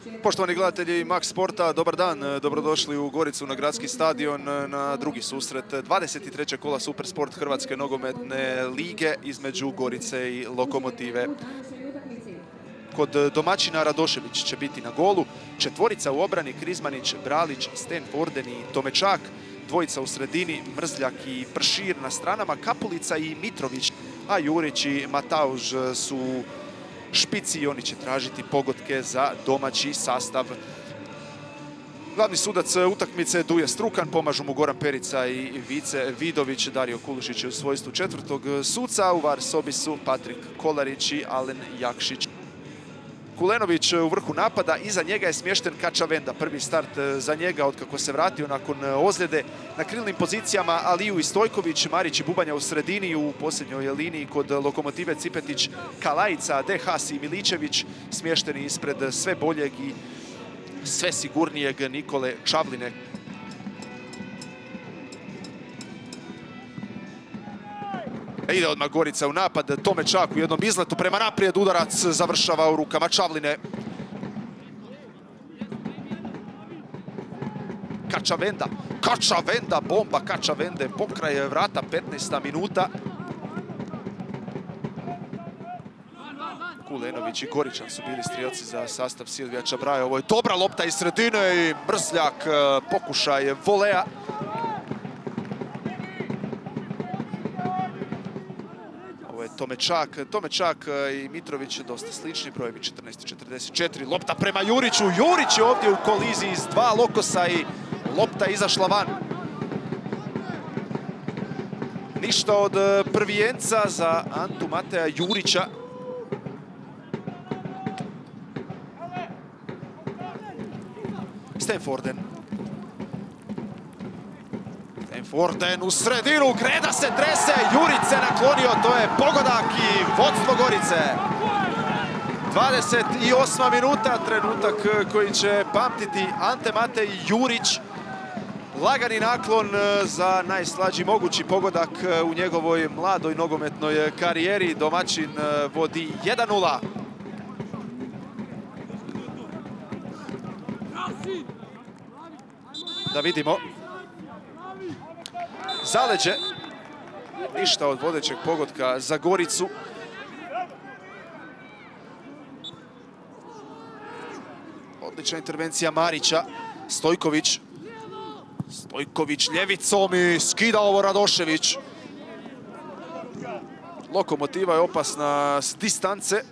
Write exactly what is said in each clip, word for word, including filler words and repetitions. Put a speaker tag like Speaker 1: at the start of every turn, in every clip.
Speaker 1: Poštovani gledatelji Max Sporta, dobar dan, dobrodošli u Goricu na gradski stadion na drugi susret dvadeset trećeg kola Supersport Hrvatske nogometne lige između Gorice i Lokomotive. Kod domaćina Radošević će biti na golu, četvorica u obrani Krizmanić, Bralić, Stenforden i Tomečak, dvojica u sredini Mrzljak i Pršir na stranama, Kapulica i Mitrović, a Jurić i Matauž su špici i oni će tražiti pogodke za domaći sastav. Glavni sudac utakmice Duje Strukan, pomažu mu Goran Perica i Vice Vidović, Dario Kulušić u svojstvu četvrtog suca, u var sobi su Patrik Kolarić i Alen Jakšić. Kulenović u vrhu napada, iza njega je smješten Kačavenda. Prvi start za njega otkako se vratio nakon ozljede. Na krilnim pozicijama Aliju i Stojković, Marić i Bubanja u sredini, u posljednjoj liniji kod Lokomotive Cipetić, Kalajica, Dehas i Miličević, smješteni ispred sve boljeg i sve sigurnijeg Nikole Čavline. Ide odmah Gorica u napad, Tomečak u jednom izletu prema naprijed, udarac završava u rukama Čavline. Kačavenda, Kačavenda, bomba Kačavende, pokraj vrata, petnaesta minuta. Kulenović i Goričan su bili strijelci za sastav Silvija Čabraja. Ovo je dobra lopta iz sredine i Mrzljak, pokušaj volea. Tomečak, Tomečak i Mitrović dosta slični, brojevi četrnaest četrdeset četiri. Lopta prema Juriću, Jurić je ovdje u koliziji s dva lokosa i lopta izašla van. Ništa od prvijenca za Antu Mateja Jurića. Stenforden. Stenforden u sredinu, Greda se trese, Jurić se naklonio, to je pogodak i vodstvo Gorice. dvadeset osma minuta, trenutak koji će pamtiti Ante Matej Jurić. Lagani naklon za najslađi mogući pogodak u njegovoj mladoj nogometnoj karijeri. Domaćin vodi jedan nula. Da vidimo. Zaleđe, ništa od vodećeg pogotka za Goricu. Odlična intervencija Marića, Stojković. Stojković ljevicom i skida ovo Radošević. Lokomotiva je opasna s distance.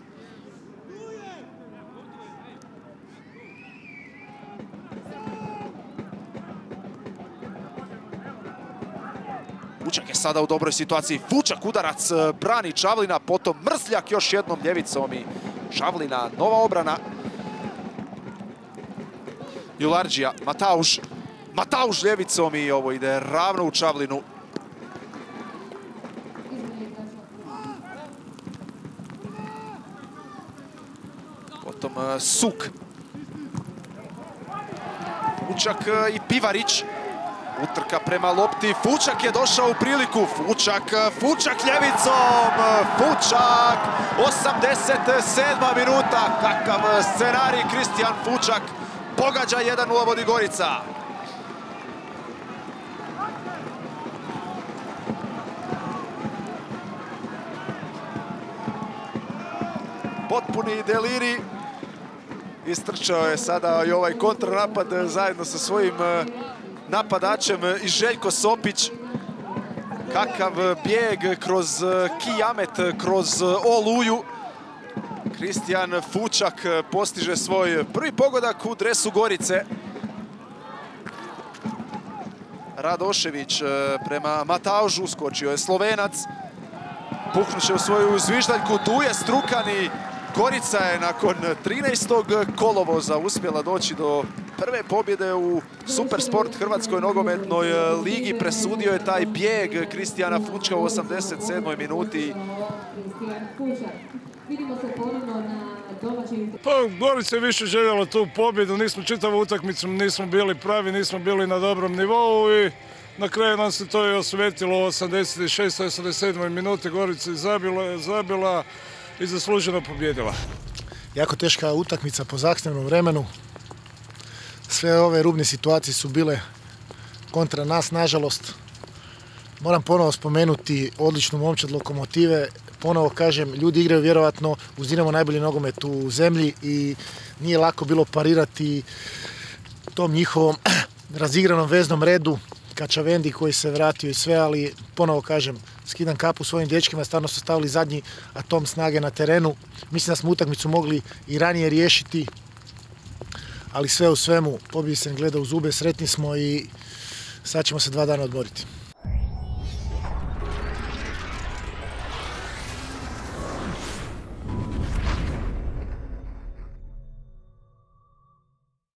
Speaker 1: Fučak je sada u dobroj situaciji. Fučak udarac brani Čavlina, potom Mrzljak još jednom ljevicom i Čavlina, nova obrana. Jularđija, Matauž. Matauž ljevicom i ovo ide ravno u Čavlinu. Potom Suk. Fučak i Pivarić. Utrka prema lopti, Fučak je došao u priliku, Fučak, Fučak ljevicom, Fučak, osamdeset sedma minuta, kakav scenarij, Kristijan Fučak, pogađa jedan nula, vodi Gorica. Potpuni deliri, istrčao je sada i ovaj kontranapad zajedno sa svojim napadačem i Željko Sopić. Kakav bijeg kroz kijamet, kroz oluju. Kristijan Fučak postiže svoj prvi pogodak u dresu Gorice. Radošević prema Mataužu, skočio je Slovenac. Puhnuće u svoju zviždaljku, Duje Strukan i Gorica je nakon trinaestog kolovoza uspjela doći do prve pobjede u Supersport Hrvatskoj nogometnoj ligi. Presudio je taj bijeg Kristijana Fučka u osamdeset sedmoj minuti.
Speaker 2: Pa Gorica je više željela tu pobjedu, nismo čitavu utakmicu, nismo bili pravi, nismo bili na dobrom nivou i na kraju nam se to i osvetilo u osamdeset šestoj osamdeset sedmoj minuti. Gorica je zabila, zabila i zasluženo pobjedila.
Speaker 3: jako teška utakmica po zahtjevnom vremenu. Sve ove rubne situacije su bile kontra nas, nažalost. Moram ponovo spomenuti odličnu momčad Lokomotive. Ponovo kažem, ljudi igraju vjerovatno uz Dinamo najbolji nogomet u zemlji i nije lako bilo parirati tom njihovom razigranom veznom redu. Kačavendi koji se vratio i sve, ali ponovo kažem, skidam kapu svojim dječkima, stvarno su stavili zadnji atom snage na terenu. Mislim da smo utakmicu mogli i ranije riješiti, ali sve u svemu, pobjedi se gleda u zube, sretni smo i sad ćemo se dva dana odmoriti.